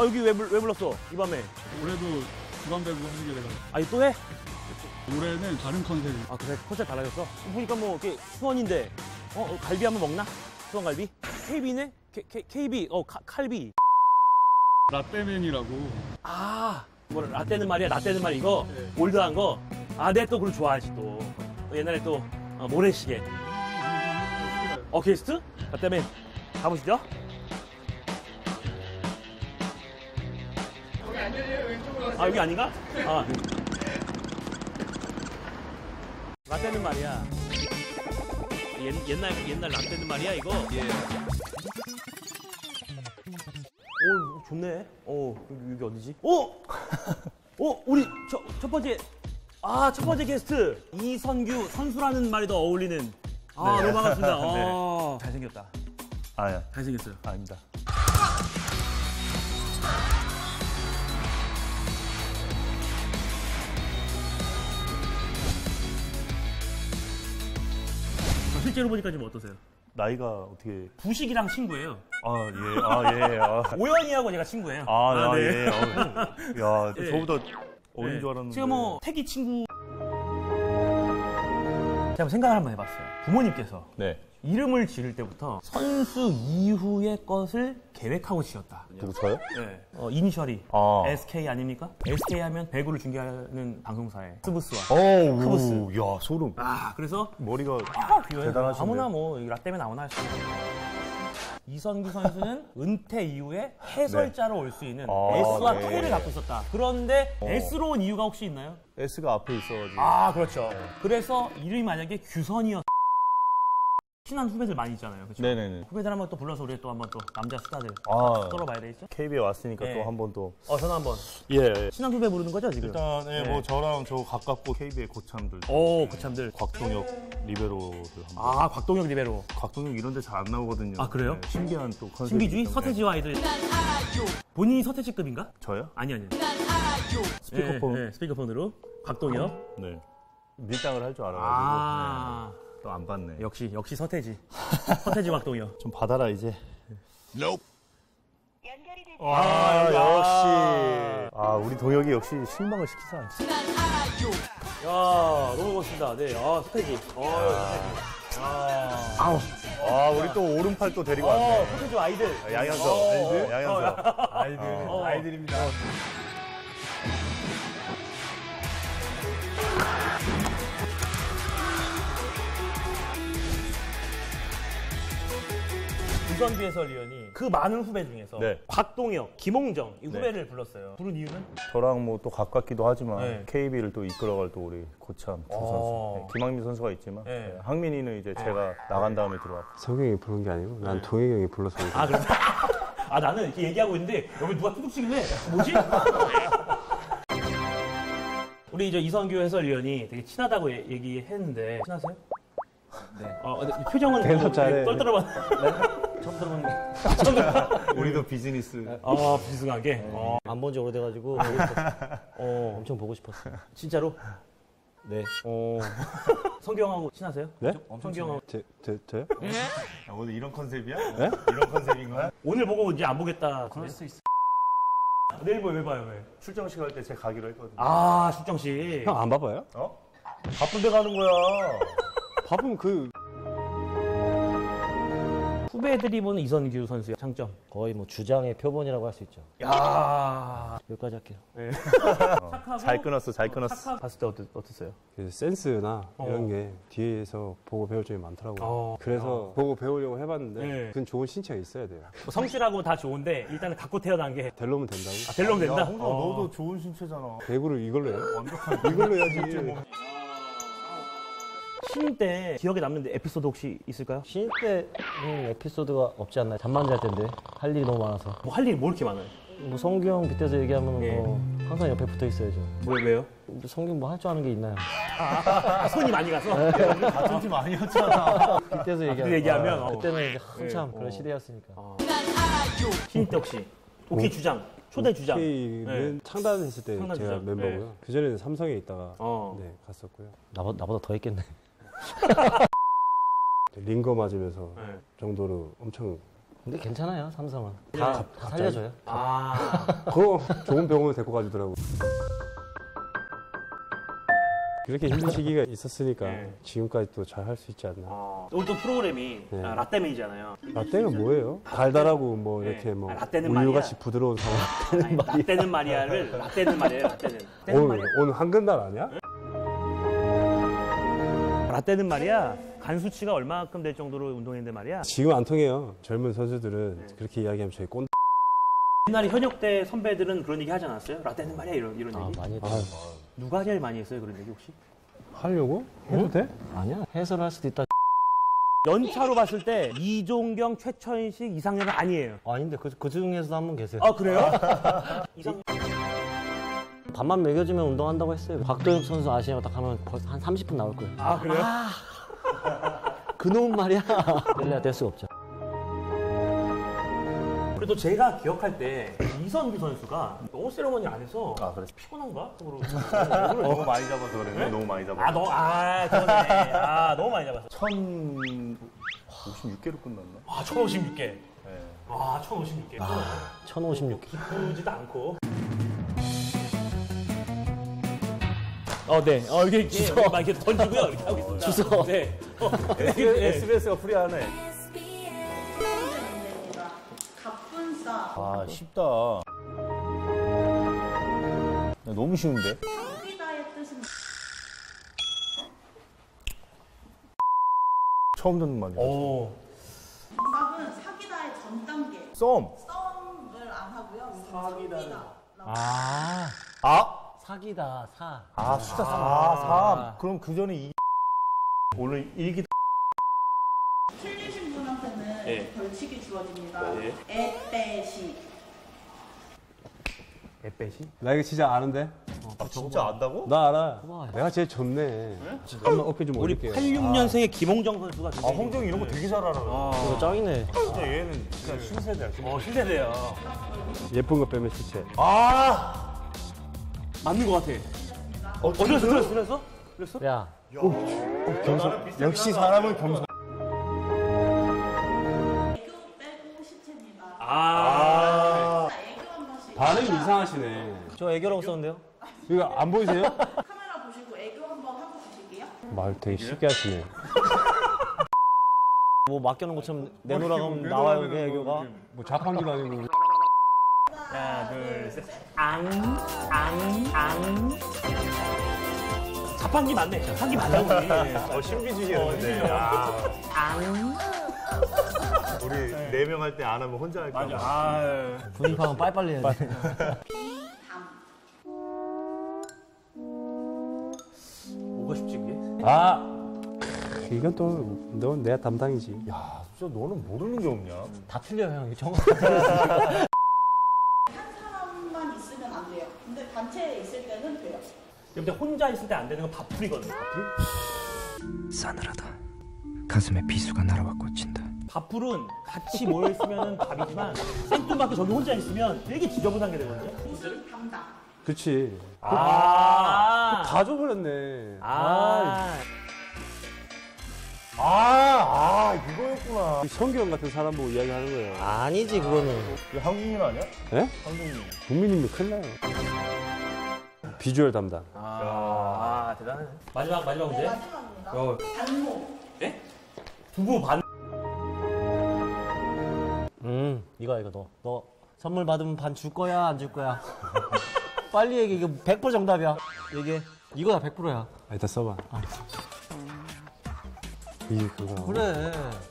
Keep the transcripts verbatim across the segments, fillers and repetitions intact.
아 여기 왜, 왜 불렀어? 이 밤에. 올해도 주간배구 하게 돼가지고. 아니 또 해? 올해는 다른 컨셉이. 아 그래? 컨셉 달라졌어? 보니까 뭐 이렇게 수원인데 어? 어, 갈비 한번 먹나? 수원갈비? 케이비네? K, K, 케이비 어 카, 칼비. 라떼맨이라고. 아 뭐 라떼는 말이야 라떼는 말 이거 네. 올드한 거. 아 내가 또 그걸 좋아하지 또. 옛날에 또 어, 모래시계. 어 게스트? 라떼맨 가보시죠. 아 여기 아닌가? 아 라떼는 말이야. 옛, 옛날 옛날 라떼는 말이야 이거. 예. 오 좋네. 어 여기, 여기 어디지? 오, 오 우리 첫 첫 번째 아 첫 번째 게스트 이선규 선수라는 말이 더 어울리는. 아 네. 너무 반갑습니다. 네. 아, 잘생겼다. 아 예. 잘생겼어요. 아닙니다. 실제로 보니까 지금 어떠세요? 나이가 어떻게? 부식이랑 친구예요. 아 예, 아 예. 아. 오연이하고 제가 친구예요. 아, 아, 아 네. 예. 어. 야, 네. 저보다 어린 네. 줄 알았는데. 제가 뭐 태기 친구. 제가 생각을 한번 해봤어요. 부모님께서 네. 이름을 지을 때부터 선수 이후의 것을 계획하고 지었다. 누구 저요? 네. 어, 이니셜이 아. 에스케이 아닙니까? 에스케이 하면 배구를 중계하는 방송사의 스브스와 오, 크브스. 야 소름. 아 그래서 머리가 아, 대단하신데. 아무나 뭐 라떼면 아무나 할 수 있는. 이선규 선수는 은퇴 이후에 해설자로 올 수 있는 아, S와 네. K를 갖고 있었다. 그런데 어. S로 온 이유가 혹시 있나요? S가 앞에 있어가지고. 아 그렇죠. 그래서 이름이 만약에 규선이었. 친한 후배들 많이 있잖아요. 그렇죠? 네네네. 후배들 한번 또 불러서 우리 또 한번 또 남자 스타들 아. 떨어봐야 되겠죠? 케이비에 왔으니까 네. 또 한 번 또. 어 전화 한번. 예. 예. 친한 후배 부르는 거죠 지금? 일단 예, 네. 뭐 저랑 저 가깝고 케이비의 고참들. 오 고참들. 곽동혁 리베로들 한 번. 아 곽동혁 리베로. 곽동혁 이런 데 잘 안 나오거든요. 아, 그래요? 네, 신기한 또 컨셉. 신기주의 서태지와 아이들. 본인이 서태지급인가? 저요? 아니 아니. 스피커폰. 네, 네, 스피커폰으로 곽동혁. 네. 밀당을 할 줄 알아가지고. 아 네. 또 안 받네. 역시 역시 서태지. 서태지 곽동혁. 좀 받아라 이제. Nope. 아, 역시. 아, 우리 동혁이 역시 실망을 시키지 않지. 야 너무 멋있다. 네, 아 서태지. 어, 서태지. 아, 아우. 아, 우리 또 오른팔 또 데리고 어, 왔네. 서태지 아이들. 양현석. 어, 아이들? 양현석. 아이들. 어. 아이들입니다. 이선규 해설위원이 그 많은 후배 중에서 네. 곽동혁, 김홍정 이 후배를 불렀어요. 부른 이유는? 저랑 뭐 또 가깝기도 하지만 네. 케이비를 또 이끌어갈 또 우리 고참 두 어. 선수. 네, 김학민 선수가 있지만 네. 네, 항민이는 이제 제가 나간 다음에 들어왔고. 성경이 부른 게 아니고 난 동혁이 형이 불러서 그래. 아 그래서 아 나는 이렇게 얘기하고 있는데 여기 누가 뚜둑 치길래 뭐지? 우리 이제 이선규 해설위원이 되게 친하다고 얘- 얘기했는데 친하세요? 네. 어, 근데 이 표정은 대답 잘해. 떨떠러만. 네? 처음 들어보는 게. 처음 들어. 우리도 비즈니스. 아 비스하게. 어, 안 본 지 오래돼가지고 보고 싶었어. 어, 엄청 보고 싶었어. 진짜로? 네. 어. 성경하고 친하세요? 네? 성경하고. 제, 제, 저요? 아, 오늘 이런 컨셉이야? 네? 이런 컨셉인 거야? 오늘 보고 이제 안 보겠다. 그럴 수 있어. 내일 뭐 왜 봐요 왜? 출정식 할 때 제가 가기로 했거든요. 아 출정 씨. 형 안 바빠요? 어? 바쁜데 가는 거야. 바쁘면 그 후배들이 보는 이선규 선수의 장점. 거의 뭐 주장의 표본이라고 할 수 있죠. 야. 여기까지 할게요. 어, 잘 끊었어, 잘 끊었어. 착하 봤을 때 어땠, 어땠어요? 그 센스나 어. 이런 게 뒤에서 보고 배울 점이 많더라고요. 어. 그래서 보고 배우려고 해봤는데 네. 그건 좋은 신체가 있어야 돼요. 뭐 성실하고 다 좋은데 일단은 갖고 태어난 게 델로면 된다고? 아, 델롬 된다. 야, 홍정 어. 너도 좋은 신체잖아. 배구를 이걸로 해요? 완벽한. 이걸로 해야지. 신인 때 기억에 남는 에피소드 혹시 있을까요? 신인 때 음, 에피소드가 없지 않나요? 잠만 잘 텐데 할 일이 너무 많아서. 뭐 할 일이 뭐 이렇게 많아요? 뭐 성규 형 빗대서 얘기하면 예. 뭐 항상 옆에 붙어 있어야죠. 왜, 왜요? 근데 성규 뭐 할 줄 아는 게 있나요? 아, 손이 많이 가서? 같은 팀 아니었잖아. 빗대서 얘기하면. 그 얘기하면, 어. 그때는 이제 한참 네. 그런 시대였으니까. 신인 때 혹시 오케이 주장, 초대 주장. K는 창단했을 때 창단 제가 주장. 멤버고요. 네. 그전에는 삼성에 있다가 어. 네, 갔었고요. 나보, 나보다 더 했겠네. 링거 맞으면서 네. 정도로 엄청 근데 괜찮아요, 삼성은. 다, 다 살려줘요. 아. 그거 좋은 병원을 데리고 가주더라고. 그렇게 힘든 시기가 있었으니까 네. 지금까지 또 잘 할 수 있지 않나. 아. 오늘 또 프로그램이 네. 아, 라떼맨이잖아요. 라떼는 뭐예요? 달달하고 뭐 네. 이렇게 뭐 아, 라떼는 우유같이 말이야. 부드러운 상황. 아니, 라떼는 마리아를 라떼는 말이에요. 라떼는. 라떼는 오늘 말이야. 오늘 한글날 아니야? 라떼는 말이야. 간 수치가 얼마큼 될 정도로 운동했는데 말이야. 지금 안 통해요. 젊은 선수들은 그렇게 이야기하면 저희 꼰. 옛날에 현역 때 선배들은 그런 얘기 하지 않았어요? 라떼는 말이야 이런 이런 아, 얘기. 많이 했죠. 누가 제일 많이 했어요 그런 얘기 혹시? 하려고? 해도 돼? 아니야, 해설을 할 수도 있다. 연차로 봤을 때 이종경, 최천식, 이상현은 아니에요. 아닌데, 그, 그 중에서도 한 분 계세요. 아 그래요? 이상 밥만 먹여주면 운동한다고 했어요. 박도혁 선수 아시아고 딱 하면 벌써 한 삼십 분 나올 거예요. 아 그래요? 그놈 말이야. 뺄래야 될 수가 없죠. 그래도 제가 기억할 때 이선규 선수가 너무 세레머니 안 해서 아, 그래. 피곤한가? 그러고 너무 많이 잡아서 그래. 너무 많이 잡아서. 아, 너, 아, 그러네. 아, 너무 많이 잡았어. 천오십육 개로 끝났나? 아, 천오십육 개. 네. 아, 천오십육 개. 천오십육 개. 기쁘지도 않고. 어, 네. 어, 이게, 이게 여기 막 이렇게 던지고요. 이렇게 하고 있습니다. 주소. 네. 어, 에스비에스가 프리하네. 갑분싸. 아, 쉽다. 너무 쉬운데? 사귀다의 뜻은 처음 듣는 말이야. 오. 정답은 사귀다의 전 단계. 썸. 썸을 안 하고요. 사귀다. 아, 아? 사기다, 사. 아, 숫자 사, 삼. 그럼 그 전에 이. 오늘 일기. 틀리신 분한테는 네. 벌칙이 주어집니다. 네. 에빼시. 에빼시? 나 이거 진짜 아는데? 아, 진짜 안다고? 나 알아. 봐봐. 내가 제일 좋네. 잠깐만 어깨 좀 우리 올릴게요. 팔십육 년생의 김홍정 선수가 아, 홍정이 이런 거 되게 잘 알아. 이거 짱이네. 진짜 얘는 진짜 신세대야. 어, 신세대야. 예쁜 거 빼면 시체. 아! 맞는 것 같아. 어, 어, 들렸어, 들렸어, 들렸어? 들렸어? 야, 역시 사람은 겸손. 애교 빼고 시체입니다. 아. 자, 애교 한 번씩. 반응이 이상하시네. 저 애교라고 썼는데요? 이거 안 보이세요? 카메라 보시고 애교 한 번 하고 가실게요. 말 되게 쉽게 하시네. 뭐 맡겨놓은 것처럼 내놓으라고 하면 나와요, 그게 애교가. 뭐 자판기도 아니고. 하나, 둘, 셋. 앙, 앙, 앙. 자판기 맞네. 자판기 맞다고. 어, 신비주의였는데. 아, 앙. 우리 네 명 할 때 안 하면 혼자 할까? 맞아. 아. 분위기하면 빨리빨리 해야 돼. 담. 뭐가 쉽지, 그게? 아! 이건 또, 넌 내가 담당이지. 야, 진짜 너는 모르는 게 없냐? 다 틀려요, 형. 정확히. 한 사람만 있으면 안 돼요. 근데 단체에 있을 때는 돼요. 근데 혼자 있을 때 안 되는 건 밥풀이거든요. 밥풀? 싸늘하다. 가슴에 비수가 날아와 꽂힌다. 밥풀은 같이 모여 있으면 밥이지만 생뚱맞게 저기 혼자 있으면 되게 지저분한 게 되거든요. 무슨 담당. 그치. 아. 다 줘버렸네. 아. 아, 아, 이거였구나. 성규 형 같은 사람 보고 이야기하는 거예요. 아니지, 그거는. 이거 한국인 아니야? 예? 한국인. 국민이면 큰일 나요. 비주얼 담당. 아, 아 대단하네. 마지막 마지막 네, 문제. 마지막입니다. 어. 반모. 예? 두부 반. 음, 이거, 이거, 너. 너 선물 받으면 반 줄 거야, 안 줄 거야? 빨리 얘기해. 이거 백 퍼센트 정답이야. 얘기해. 이거야, 백 퍼센트야. 아, 일단 써봐. 이게 그거. 그래.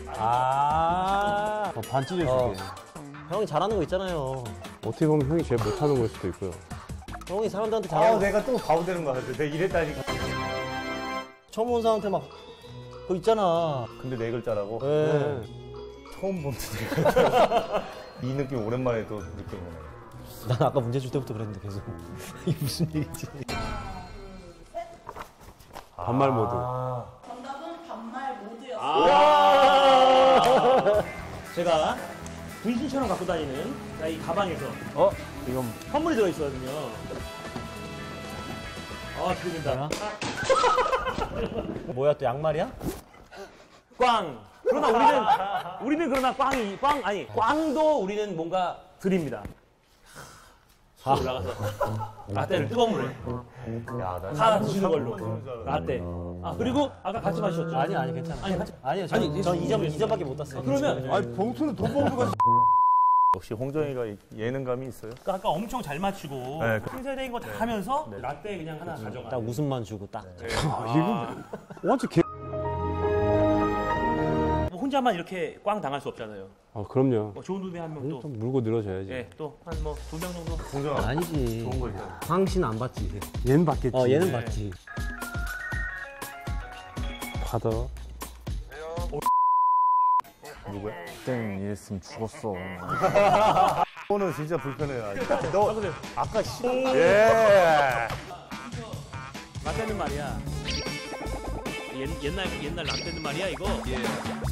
아. 어, 반 찢어줄게. 어. 형이 잘하는 거 있잖아요. 어떻게 보면 형이 제일 못하는 걸 수도 있고요. 형이 사람들한테 아, 잘하는 거. 내가 또 바보 되는 거 같아. 내가 이랬다니까. 처음 온 사람한테 막, 그거 있잖아. 근데 네 글자라고? 예. 처음 본 네 글자. 이 느낌 오랜만에 또 느낀 거네. 난 아까 문제 줄 때부터 그랬는데 계속. 이게 무슨 얘기지? 반말 모드. 정답은 반말 모드였어요. 아. 제가 분신처럼 갖고 다니는 이 가방에서 어? 이건 선물이 들어있거든요. 아, 기대된다. 뭐야, 또 양말이야? 꽝. 그러나 우리는 우리는 그러나 꽝이 꽝 아니 꽝도 우리는 뭔가 드립니다. 아. 올라가서 라떼를 뜨거운 물에 야, 나 다 드시는 걸로 라떼. 아 그리고 아까 같이 마셨죠? 아니 아니 괜찮아. 아니 같이. 아니요. 저, 아니, 전 이 점 이 점밖에 못 땄어요. 그러면 아니 봉투는 돈 봉투가 역시 홍정이가 예능감이 있어요. 그 아까 엄청 잘 맞추고 네. 신세대인 거 다 하면서 라떼 그냥 하나 가져가. 딱 웃음만 주고 딱. 이거 완전 개. 뭐 혼자만 이렇게 꽝 당할 수 없잖아요. 아 그럼요. 뭐 좋은 누비 한 명 또. 좀 물고 늘어져야지. 예, 또 한 뭐 두 명 정도. 홍정아, 아니지. 좋은 거 있잖아. 황신 안 받지. 얘는 받겠지. 어 얘는 받지. 받아. 누구야? 땡 이랬으면 죽었어. 너는 진짜 불편해. 너 아까 씨. 예. 라떼는 말이야. 옛, 옛날 옛날 라떼는 말이야 이거.